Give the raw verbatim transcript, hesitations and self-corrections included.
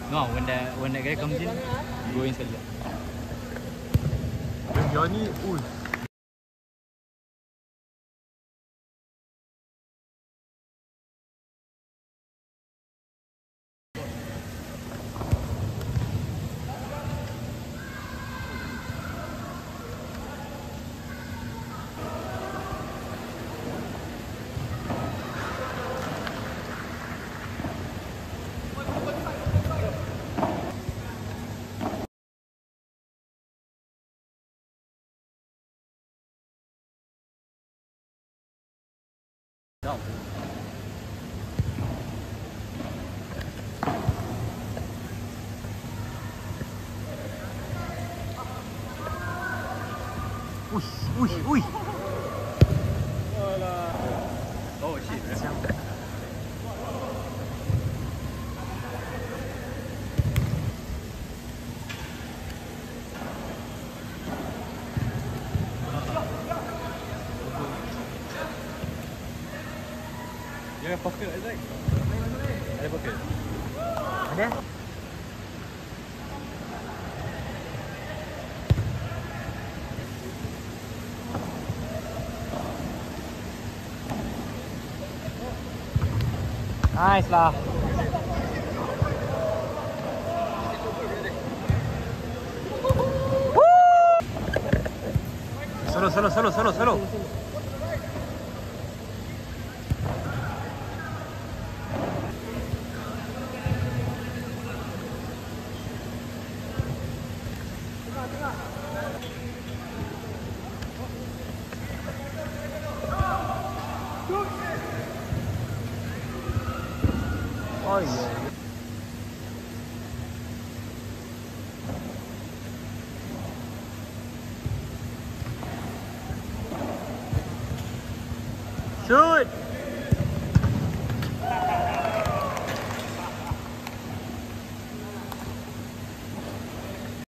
No, when that when that guy comes in, go in select. Johnny, ooh. Down. Uish, uish, uish. Oh shit. Dia ada pocket Isaac? Ada pocket? Ada? Nice lah. Solo, solo, solo, solo, solo. Oh iya. Shoot.